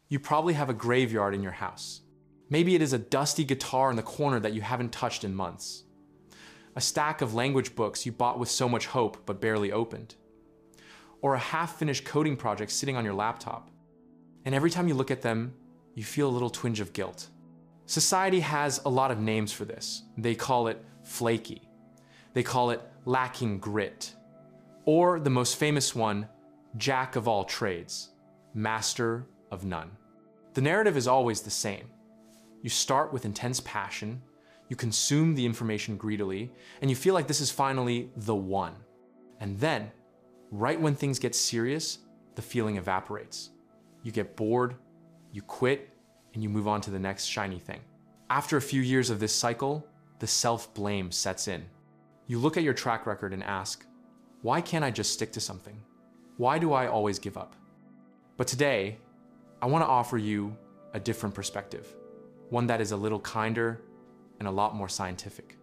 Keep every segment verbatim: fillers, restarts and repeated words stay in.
You probably have a graveyard in your house. Maybe it is a dusty guitar in the corner that you haven't touched in months. A stack of language books you bought with so much hope but barely opened. Or a half-finished coding project sitting on your laptop. And every time you look at them, you feel a little twinge of guilt. Society has a lot of names for this. They call it flaky. They call it lacking grit. Or the most famous one, jack of all trades, master of none. The narrative is always the same. You start with intense passion, you consume the information greedily, and you feel like this is finally the one. And then, right when things get serious, the feeling evaporates. You get bored, you quit, and you move on to the next shiny thing. After a few years of this cycle, the self-blame sets in. You look at your track record and ask, why can't I just stick to something? Why do I always give up? But today, I want to offer you a different perspective, one that is a little kinder and a lot more scientific.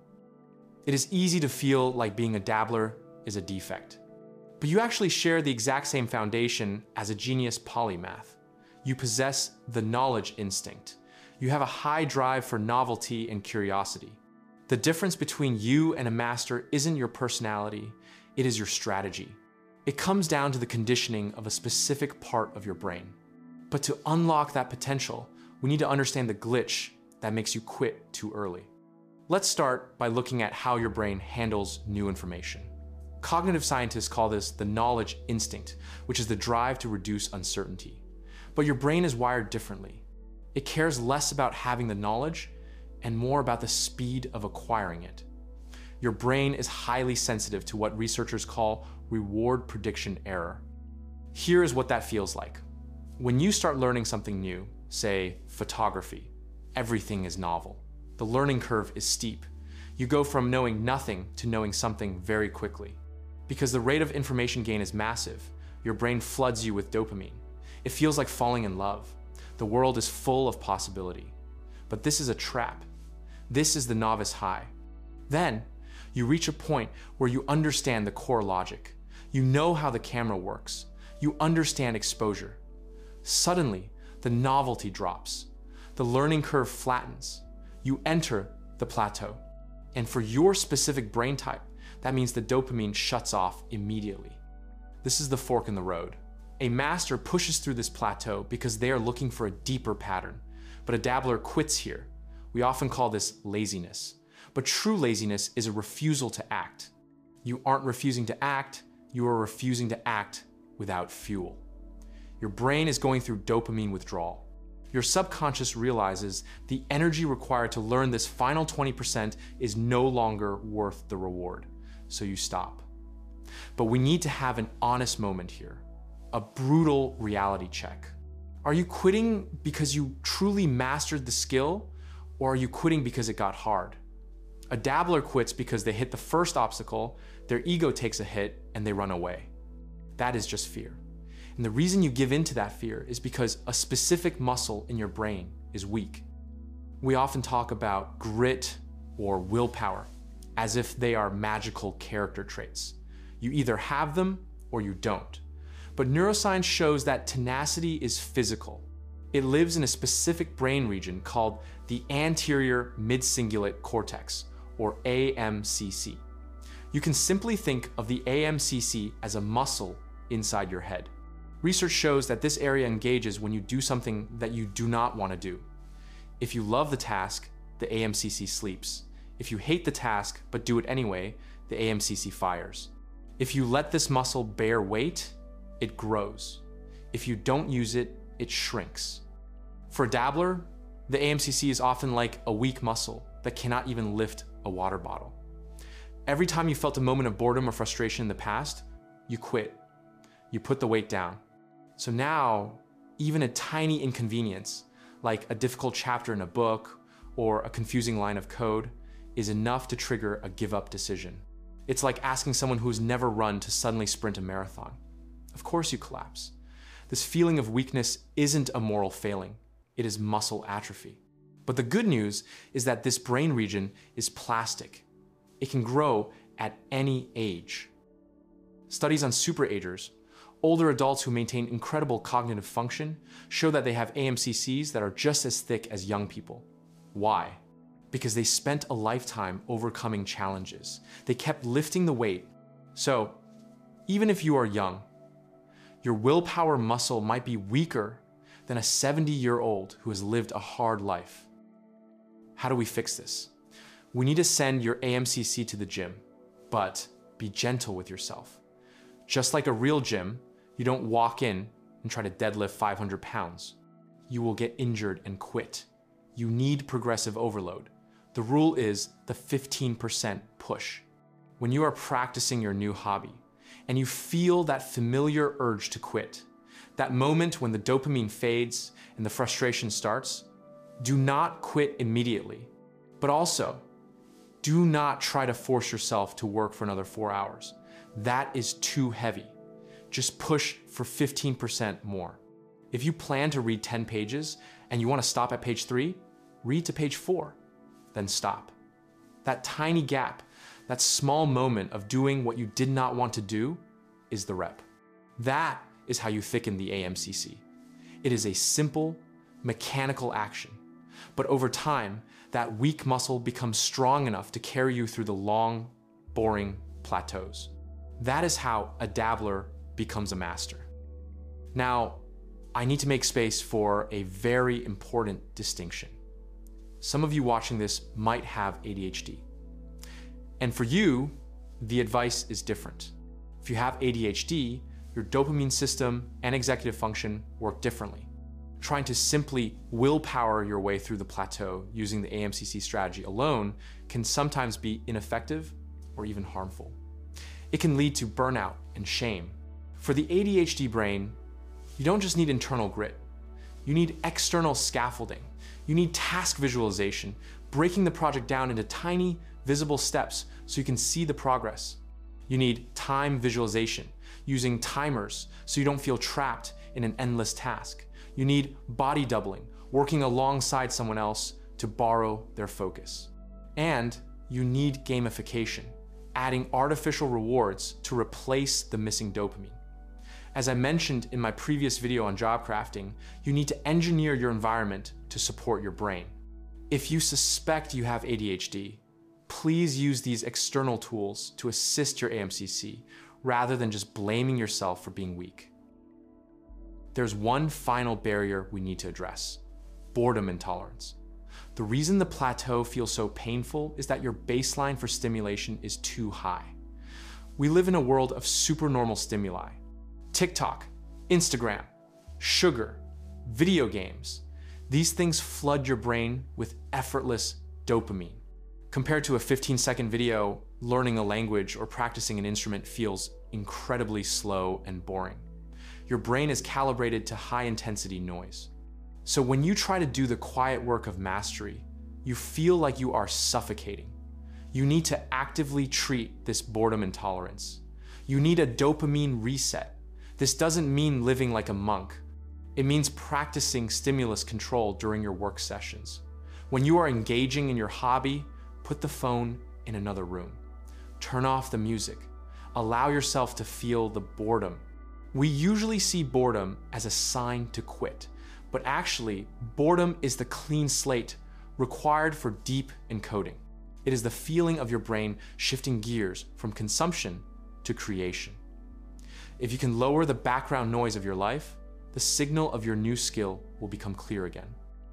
It is easy to feel like being a dabbler is a defect, but you actually share the exact same foundation as a genius polymath. You possess the knowledge instinct. You have a high drive for novelty and curiosity. The difference between you and a master isn't your personality, it is your strategy. It comes down to the conditioning of a specific part of your brain. But to unlock that potential, we need to understand the glitch that makes you quit too early. Let's start by looking at how your brain handles new information. Cognitive scientists call this the knowledge instinct, which is the drive to reduce uncertainty. But your brain is wired differently. It cares less about having the knowledge and more about the speed of acquiring it. Your brain is highly sensitive to what researchers call reward prediction error. Here is what that feels like. When you start learning something new, say photography, everything is novel. The learning curve is steep. You go from knowing nothing to knowing something very quickly. Because the rate of information gain is massive, your brain floods you with dopamine. It feels like falling in love. The world is full of possibility. But this is a trap. This is the novice high. Then, you reach a point where you understand the core logic. You know how the camera works. You understand exposure. Suddenly, the novelty drops. The learning curve flattens. You enter the plateau. And for your specific brain type, that means the dopamine shuts off immediately. This is the fork in the road. A master pushes through this plateau because they are looking for a deeper pattern, but a dabbler quits here. We often call this laziness. But true laziness is a refusal to act. You aren't refusing to act, you are refusing to act without fuel. Your brain is going through dopamine withdrawal. Your subconscious realizes the energy required to learn this final twenty percent is no longer worth the reward, so you stop. But we need to have an honest moment here, a brutal reality check. Are you quitting because you truly mastered the skill, or are you quitting because it got hard? A dabbler quits because they hit the first obstacle, their ego takes a hit, and they run away. That is just fear. And the reason you give in to that fear is because a specific muscle in your brain is weak. We often talk about grit or willpower as if they are magical character traits. You either have them or you don't. But neuroscience shows that tenacity is physical. It lives in a specific brain region called the anterior midcingulate cortex, or A M C C. You can simply think of the A M C C as a muscle inside your head. Research shows that this area engages when you do something that you do not want to do. If you love the task, the A M C C sleeps. If you hate the task but do it anyway, the A M C C fires. If you let this muscle bear weight, it grows. If you don't use it, it shrinks. For a dabbler, the A M C C is often like a weak muscle that cannot even lift a water bottle. Every time you felt a moment of boredom or frustration in the past, you quit. You put the weight down. So now, even a tiny inconvenience, like a difficult chapter in a book or a confusing line of code, is enough to trigger a give-up decision. It's like asking someone who's never run to suddenly sprint a marathon. Of course you collapse. This feeling of weakness isn't a moral failing. It is muscle atrophy. But the good news is that this brain region is plastic. It can grow at any age. Studies on superagers, Older adults who maintain incredible cognitive function show that they have A M C Cs that are just as thick as young people. Why? Because they spent a lifetime overcoming challenges. They kept lifting the weight. So, even if you are young, your willpower muscle might be weaker than a seventy-year-old who has lived a hard life. How do we fix this? We need to send your A M C C to the gym, but be gentle with yourself. Just like a real gym, you don't walk in and try to deadlift five hundred pounds. You will get injured and quit. You need progressive overload. The rule is the fifteen percent push. When you are practicing your new hobby and you feel that familiar urge to quit, that moment when the dopamine fades and the frustration starts, do not quit immediately. But also, do not try to force yourself to work for another four hours. That is too heavy. Just push for fifteen percent more. If you plan to read ten pages and you want to stop at page three, read to page four, then stop. That tiny gap, that small moment of doing what you did not want to do is the rep. That is how you thicken the A M C C. It is a simple, mechanical action. But over time, that weak muscle becomes strong enough to carry you through the long, boring plateaus. That is how a dabbler becomes a master. Now, I need to make space for a very important distinction. Some of you watching this might have A D H D. And for you, the advice is different. If you have A D H D, your dopamine system and executive function work differently. Trying to simply willpower your way through the plateau using the A M C C strategy alone can sometimes be ineffective or even harmful. It can lead to burnout and shame. For the A D H D brain, you don't just need internal grit. You need external scaffolding. You need task visualization, breaking the project down into tiny, visible steps so you can see the progress. You need time visualization, using timers so you don't feel trapped in an endless task. You need body doubling, working alongside someone else to borrow their focus. And you need gamification, adding artificial rewards to replace the missing dopamine. As I mentioned in my previous video on job crafting, you need to engineer your environment to support your brain. If you suspect you have A D H D, please use these external tools to assist your A M C C rather than just blaming yourself for being weak. There's one final barrier we need to address: boredom intolerance. The reason the plateau feels so painful is that your baseline for stimulation is too high. We live in a world of supernormal stimuli. TikTok, Instagram, sugar, video games. These things flood your brain with effortless dopamine. Compared to a fifteen second video, learning a language or practicing an instrument feels incredibly slow and boring. Your brain is calibrated to high intensity noise. So when you try to do the quiet work of mastery, you feel like you are suffocating. You need to actively treat this boredom intolerance. You need a dopamine reset. This doesn't mean living like a monk. It means practicing stimulus control during your work sessions. When you are engaging in your hobby, put the phone in another room. Turn off the music. Allow yourself to feel the boredom. We usually see boredom as a sign to quit, but actually, boredom is the clean slate required for deep encoding. It is the feeling of your brain shifting gears from consumption to creation. If you can lower the background noise of your life, the signal of your new skill will become clear again.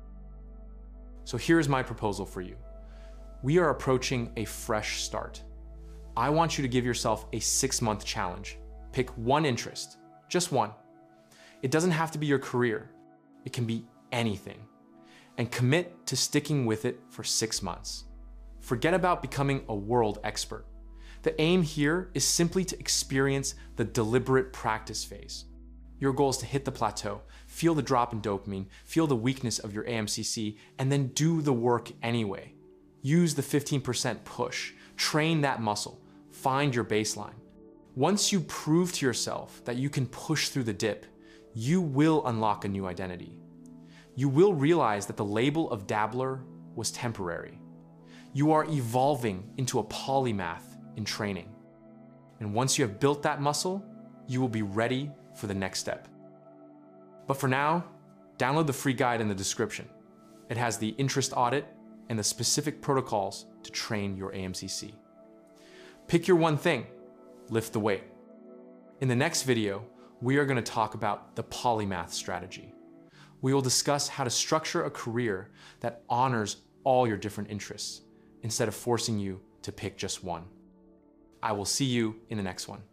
So here's my proposal for you. We are approaching a fresh start. I want you to give yourself a six-month challenge. Pick one interest, just one. It doesn't have to be your career. It can be anything. And commit to sticking with it for six months. Forget about becoming a world expert. The aim here is simply to experience the deliberate practice phase. Your goal is to hit the plateau, feel the drop in dopamine, feel the weakness of your A M C C, and then do the work anyway. Use the fifteen percent push, train that muscle, find your baseline. Once you prove to yourself that you can push through the dip, you will unlock a new identity. You will realize that the label of dabbler was temporary. You are evolving into a polymath in training. And once you have built that muscle, you will be ready for the next step. But for now, download the free guide in the description. It has the interest audit and the specific protocols to train your A M C C. Pick your one thing, lift the weight. In the next video, we are going to talk about the Polymath strategy. We will discuss how to structure a career that honors all your different interests instead of forcing you to pick just one. I will see you in the next one.